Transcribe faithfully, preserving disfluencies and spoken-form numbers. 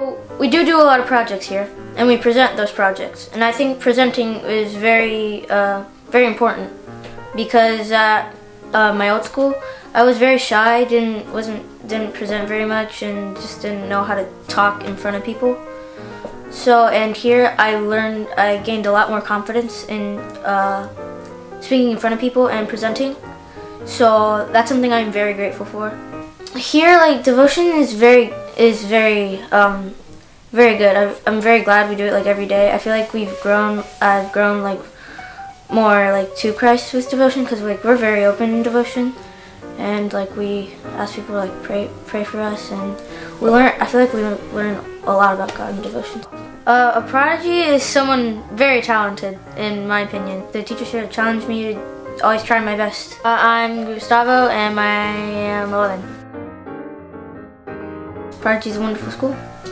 We do do a lot of projects here, and we present those projects. And I think presenting is very, uh, very important because at uh, my old school, I was very shy, didn't wasn't didn't present very much, and just didn't know how to talk in front of people. So, and here I learned, I gained a lot more confidence in uh, speaking in front of people and presenting. So that's something I'm very grateful for. Here, like, devotion is very is very um, very good. I, I'm very glad we do it like every day. I feel like we've grown. I've grown like more like to Christ with devotion because like we're very open in devotion, and like we ask people to like pray pray for us, and we learn. I feel like we learn a lot about God in devotion. Uh, a prodigy is someone very talented, in my opinion. The teachers here challenge me to always try my best. Uh, I'm Gustavo, and I am eleven. Prodigy is a wonderful school.